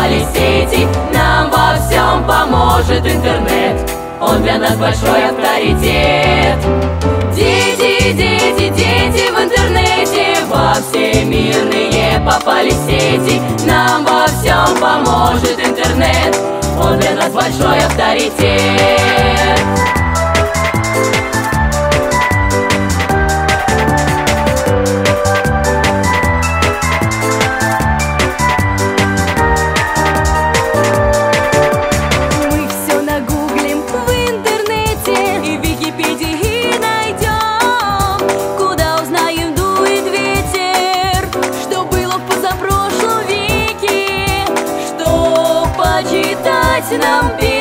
попали в сети. Нам во всем поможет интернет, он для нас большой авторитет. Дети, дети, дети в интернете, во всемирные попали в сети. Нам во всем поможет интернет, он для нас большой авторитет. Нам